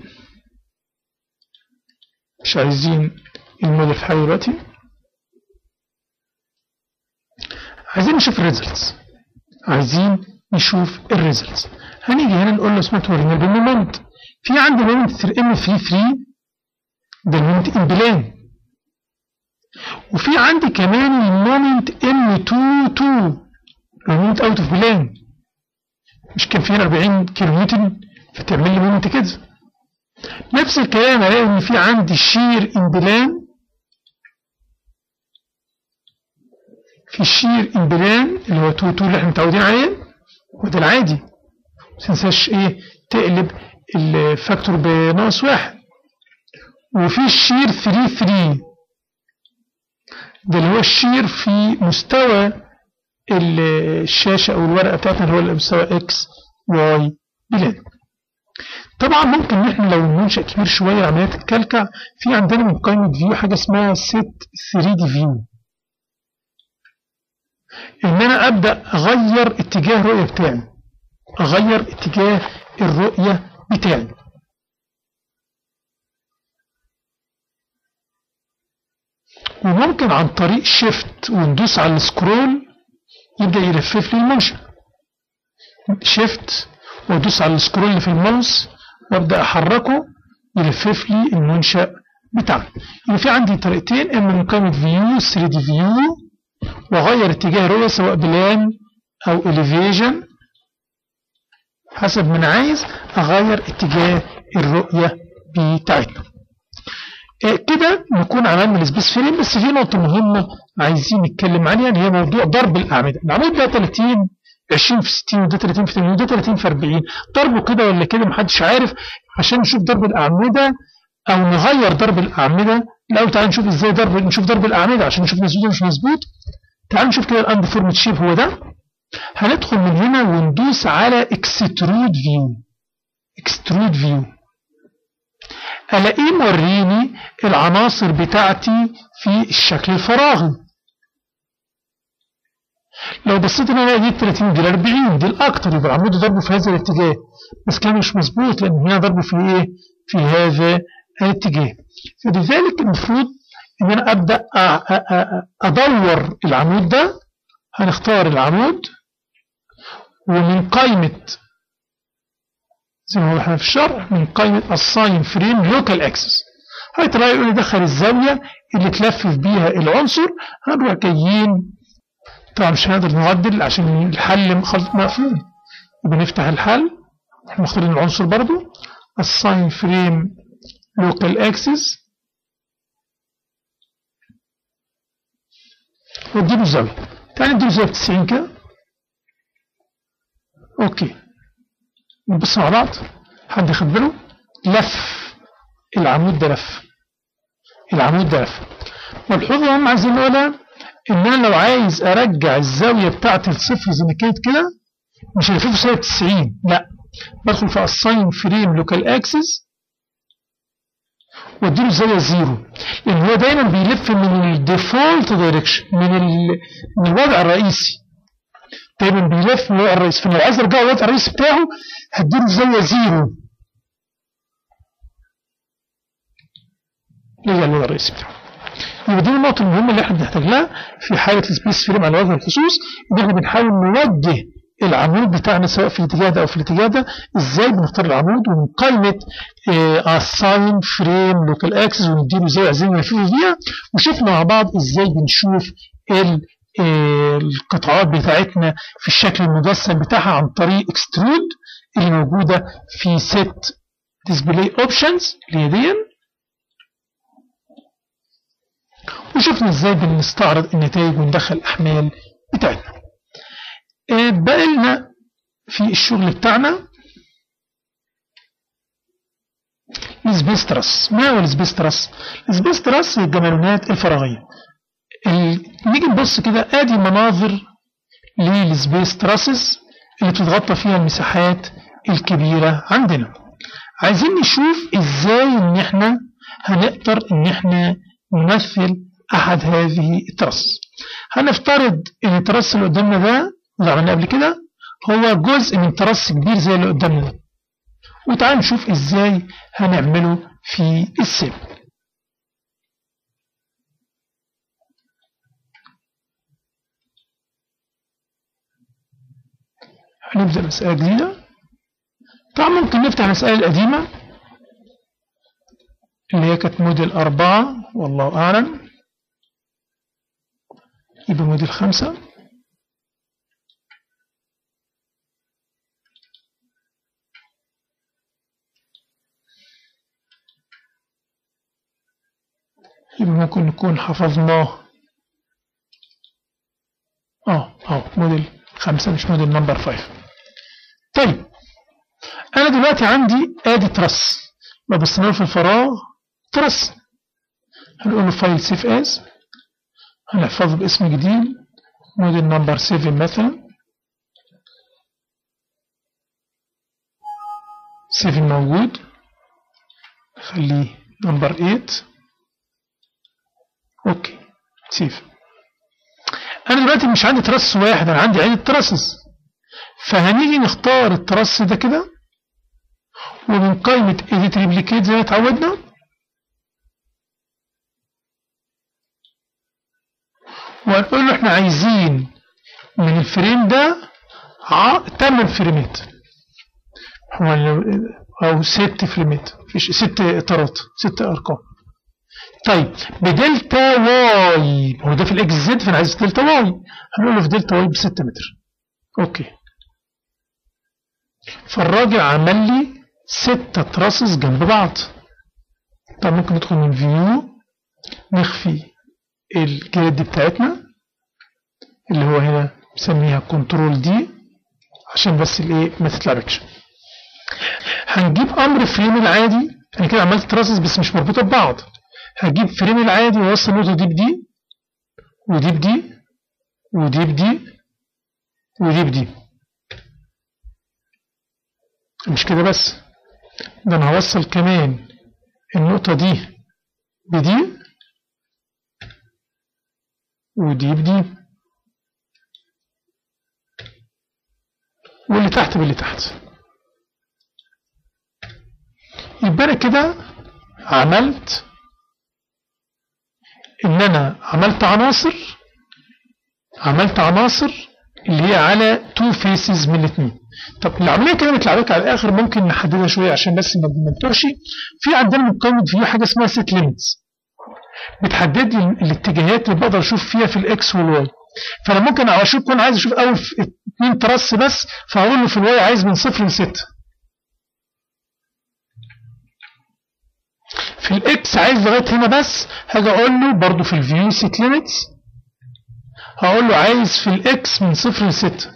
مش عايزين الموديل في حاجة دلوقتي، عايزين نشوف الريزلتس، عايزين نشوف الريزلتس. هنيجي هنا نقول له اسمه ورينا بالمومنت. في عندي مومنت M33 ده المومنت ان بلان، وفي عندي كمان المومنت M22 المومنت اوت اوف بلان. مش كان فيها 40 كيلو نيوتن فتعمل لي مومنت كده. نفس الكلام الاقي ان في عندي شير ان بلان، في الشير ان بلان اللي هو 22 اللي احنا متعودين عليه وده العادي، ما تنساش ايه تقلب الفاكتور بناقص 1. وفي الشير 33 ده اللي هو الشير في مستوى الشاشة او الورقة بتاعتنا اللي هو مستوى اكس واي بلان. طبعا ممكن ان احنا لو المنشأ كبير شوية عمليات الكلكع، في عندنا من قائمة فيو حاجة اسمها سيت 3 دي فيو، ان انا ابدأ اغير اتجاه الرؤية بتاعي، اغير اتجاه الرؤية بتاعي. وممكن عن طريق شيفت وندوس على السكرول يبدأ يلفف لي المنشأ. شيفت وادوس على السكرول اللي في الماوس وابدأ احركه يلفف لي المنشأ بتاعنا. يبقى في عندي طريقتين، اما من قائمة فيو 3 دي فيو واغير اتجاه الرؤية سواء بلان او اليفيجن حسب ما انا عايز اغير اتجاه الرؤية بتاعتنا. كده نكون عملنا السبيس فريم. بس في نقطة مهمة عايزين نتكلم عليها اللي هي موضوع ضرب الأعمدة. العمود ده 30 20 في 60 وده 30 في 80 وده 30 في 40، ضربه كده ولا كده محدش عارف. عشان نشوف ضرب الأعمدة أو نغير ضرب الأعمدة، الأول تعالى نشوف ازاي نشوف ضرب الأعمدة عشان نشوف مظبوط مش مظبوط. تعالى نشوف كده الأند فورمت شيب هو ده. هندخل من هنا وندوس على اكسترود فيو. اكسترود فيو الاقيه موريني العناصر بتاعتي في الشكل الفراغي. لو بصيت ان انا دي 30 دي 40 دي الاكتر، يبقى العمود ضربه في هذا الاتجاه، بس كان مش مظبوط لان هنا ضربه في ايه؟ في هذا الاتجاه. فلذلك المفروض ان انا ابدا ادور العمود ده. هنختار العمود ومن قائمه زي ما احنا في الشرح من قائمة assign frame local axis هيطلع يقول لي دخل الزاوية اللي تلفف بيها العنصر. هنروح جايين، طبعا مش هنقدر نعدل عشان الحل مقفول، يبقى نفتح الحل احنا مختارين العنصر برضو assign frame local axis واديله الزاوية. تعالى نديله زاوية 90 كده. اوكي نبص مع بعض. حد ياخد باله لف العمود ده، لف العمود ده لف. والحظوة هم عايزين نقولها ان انا لو عايز ارجع الزاوية بتاعت الصفر زي ما كانت كده مش هلففه سالب 90، لا بدخل في assign frame local axis واديله الزاوية 0، لان هو دايما بيلف من الديفولت دايركشن من الوضع الرئيسي، دايما بيلف من الوضع الرئيسي. فلو عايز ارجع الوضع الرئيسي بتاعه هديله الزاوية 0 يرجع للوضع الرئيسي بتاعه. يبقى دي النقطة المهمة اللي احنا بنحتاج لها في حالة السبيس فريم على وجه الخصوص، ان احنا بنحاول نوجه العمود بتاعنا سواء في الاتجاه ده او في الاتجاه ده. ازاي بنختار العمود ومن قائمة assign frame local axis ونديله زاوية عايزين نلففه فيها. وشفنا مع بعض ازاي بنشوف القطعات بتاعتنا في الشكل المجسم بتاعها عن طريق اكسترود اللي موجودة في set display options اللي هي دي. وشفنا ازاي بنستعرض النتائج وندخل الاحمال بتاعتنا. بقى لنا في الشغل بتاعنا السبيس تراس. ما هو السبيس تراس؟ السبيس تراس هي الجمالونات الفراغيه. نيجي نبص كده ادي مناظر للسبيس تراسز اللي بتتغطى فيها المساحات الكبيره عندنا. عايزين نشوف ازاي ان احنا هنقدر ان احنا نمثل احد هذه الترس. هنفترض ان الترس اللي قدامنا ده اللي عملناه قبل كده هو جزء من ترس كبير زي اللي قدامنا ده، وتعالوا نشوف ازاي هنعمله في السيب. هنبدأ مسألة جديدة. طبعا ممكن نفتح المسألة القديمة اللي هي كانت موديل 4 والله أعلم، يبقى موديل 5. يبقى ممكن نكون حفظناه موديل 5 مش موديل نمبر 5. طيب أنا دلوقتي عندي آدي ترس، لو بصينا له في الفراغ ترس، هنقول له فايل سيف از، هنحفظه باسم جديد موديل نمبر 7 مثلا. 7 موجود، نخليه نمبر 8. اوكي سيف. انا دلوقتي مش عندي ترس واحد، انا عندي عدة ترسز، فهنيجي نختار الترس ده كده ومن قائمة edit replicate زي ما اتعودنا وهنقول له احنا عايزين من الفريم ده 8 فريمات او 6 فريمات، مفيش 6 اطارات 6 ارقام. طيب بدلتا واي، هو ده في الاكس زد فانا عايز دلتا واي، هنقول له في دلتا واي ب 6 متر. اوكي، فالراجل عمل لي 6 تراسز جنب بعض. طب ممكن ندخل من فيو نخفي الجريد بتاعتنا اللي هو هنا بسميها كنترول دي عشان بس الايه ما تتلعبكش. هنجيب امر فريم العادي، انا كده عملت تراسز بس مش مربوطه ببعض. هجيب فريم العادي واوصل النقطه دي بدي ودي بدي ودي بدي ودي بدي. مش كده بس، ده انا هوصل كمان النقطه دي بدي ودي بدي واللي تحت باللي تحت. يبقى انا كده عملت ان انا عملت عناصر اللي هي على 2 فيسز من الاثنين. طب العمليه كده متلعبك على الاخر، ممكن نحددها شويه عشان بس ما نتوهش. في عندنا من قائمه فيو حاجه اسمها سيت ليميتس، بتحدد لي الاتجاهات اللي بقدر اشوف فيها في الاكس والواي. فانا ممكن اكون عايز اشوف اول 2 ترس بس، فهقول له في الواي عايز من 0 ل 6. في الاكس عايز لغايه هنا بس، هاجي اقول له برضه في الفيو سيت ليميتس هقول له عايز في الاكس من 0 ل 6.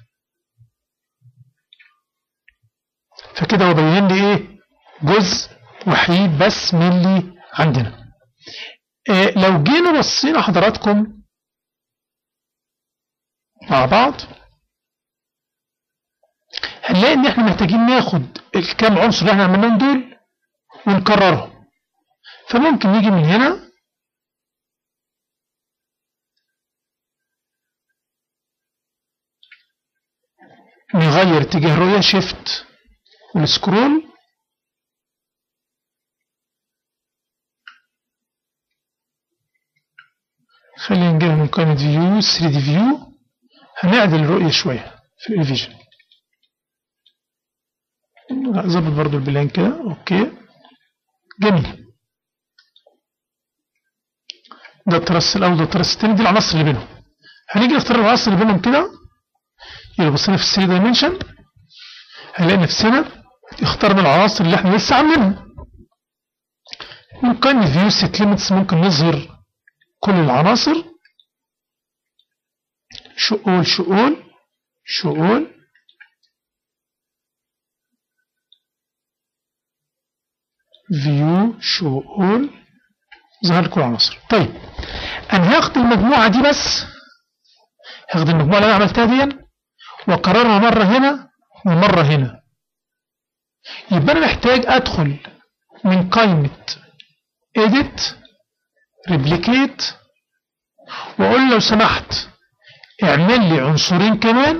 فكده هو بين لي ايه؟ جزء وحيد بس من اللي عندنا. لو جينا بصينا حضراتكم مع بعض هنلاقي ان احنا محتاجين ناخد الكام عنصر اللي احنا عملناهم دول ونكررهم. فممكن نيجي من هنا نغير اتجاه الرؤية شيفت والسكرول، خلينا نجيبها من قائمة فيو 3 دي فيو، هنعدل الرؤية شوية في الفيجن، نظبط برضو البلان كده. اوكي جميل. ده الترس الاول، ده الترس الثاني، دي العناصر اللي بينهم. هنيجي نختار العناصر اللي بينهم كده. يبقى بصينا في 3 دايمنشن هنلاقي نفسنا اخترنا العناصر اللي احنا لسه عاملينها. من قائمة فيو سيت ليميتس ممكن نظهر كل العناصر، شؤون فيو شؤون، ظهر لكم العناصر. طيب انا هاخد المجموعة دي بس، هاخد المجموعة اللي انا عملتها دي واكررها مرة هنا ومرة هنا. يبقى انا محتاج ادخل من قائمة edit replicate واقول لو سمحت اعمل لي عنصرين كمان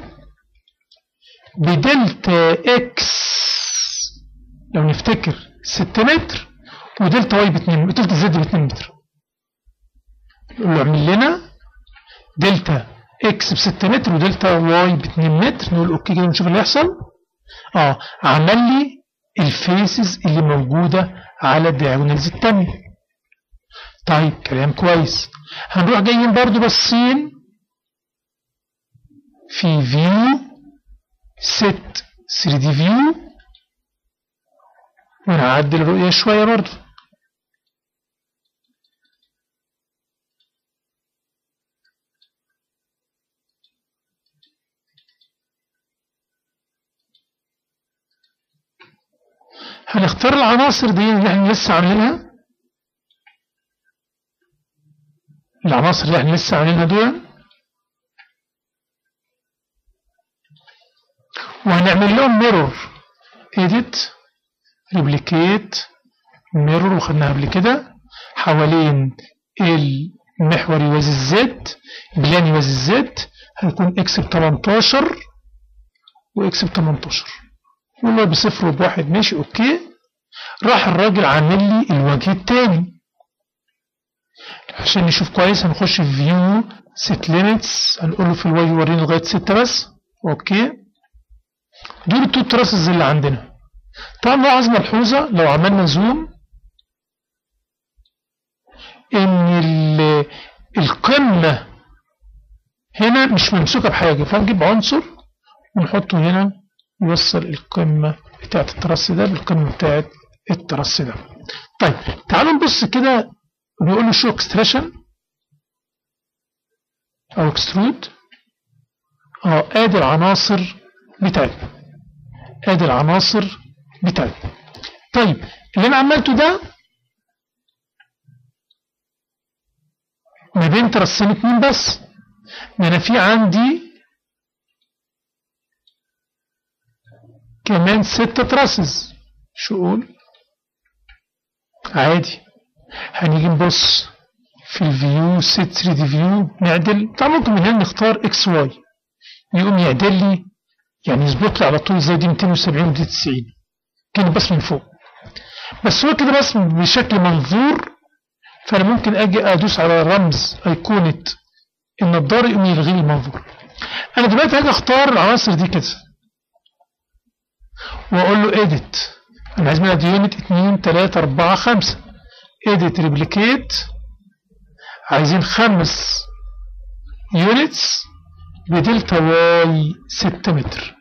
بدلتا اكس لو نفتكر 6 متر ودلتا واي دلتا زد ب 2 متر. نقول له اعمل لنا دلتا اكس ب 6 متر ودلتا واي ب 2 متر. نقول اوكي كده ونشوف اللي هيحصل. عمل لي الفيسز اللي موجوده على الدياجونالز الثانيه. طيب كلام كويس. هنروح جايين برضو باصين في فيو set 3D view ونعدل الرؤية شوية برضو. هنختار العناصر دي اللي احنا لسه عاملينها، العناصر اللي احنا لسه عاملينها دول، وهنعمل لهم mirror edit replicate mirror وخدناها قبل كده حوالين المحور يوازي الزد، بلان يوازي الزد هيكون اكس ب 18 واكس ب 18 والله بصفر وبواحد. ماشي اوكي. راح الراجل عامل لي الوجه التاني. عشان نشوف كويس هنخش في فيو set limits هنقول له في الواي يورينا لغايه 6 بس. اوكي. دول التو تراسز اللي عندنا. طبعا لاحظ ملحوظه لو عملنا زوم ان القمه هنا مش ممسوكه بحاجه، فنجيب عنصر ونحطه هنا يوصل القمه بتاعت الترس ده بالقمه بتاعت الترس ده. طيب تعالوا نبص كده بيقول له شو اكستراشن او اكسترود. ادي العناصر بتاعتنا، ادي العناصر بتاعتنا. طيب اللي انا عملته ده ما بين ترسين 2 بس، ما انا في عندي كمان 6 تراسز. شو اقول؟ عادي هنيجي نبص في الفيو set 3D فيو نعدل. طبعا ممكن من هنا نختار اكس واي يقوم يعدل لي يعني يظبط لي على طول زي دي 270 ودي 90 كده بس من فوق. بس هو كده بس بشكل منظور، فانا ممكن اجي ادوس على رمز ايقونه النضاره يقوم يلغي لي المنظور. انا دلوقتي هاجي اختار العناصر دي كده واقول له edit. انا عايز منها دي يونت 2 3 4 5 edit replicate. عايزين 5 يونتس بدلتا واي 6 متر.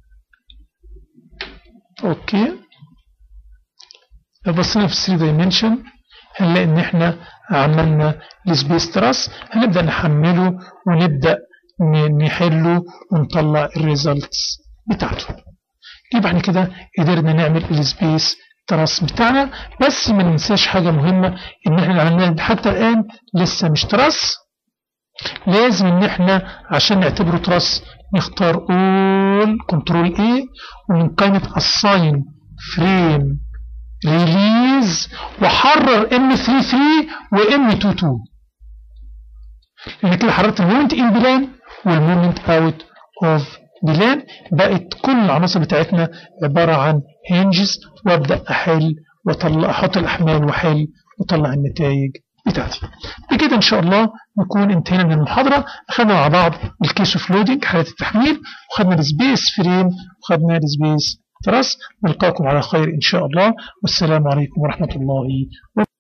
اوكي. لو بصينا في 3 دايمنشن هنلاقي ان احنا عملنا السبيس تراس. هنبدا نحمله ونبدا نحله ونطلع الريزلتس بتاعته. يبقى احنا كده قدرنا نعمل السبيس تراس بتاعنا. بس ما ننساش حاجه مهمه ان احنا عملناها حتى الان لسه مش تراس. لازم ان احنا عشان نعتبره تراس نختار all كنترول A ومن قائمه assign frame release وحرر M33 و M22 لان كده حررت المومنت ان بلان والمومنت اوت اوف بلان. بقت كل العناصر بتاعتنا عباره عن هنجز وابدا احل واطلع احط الاحمال واحل واطلع النتائج بتاعتي. بكده ان شاء الله نكون انتهينا من المحاضره. اخذنا مع بعض الكيس اوف لودنج حالات التحميل، وخدنا السبيس فريم، وخدنا السبيس تراس. نلقاكم على خير ان شاء الله، والسلام عليكم ورحمه الله وبركاته.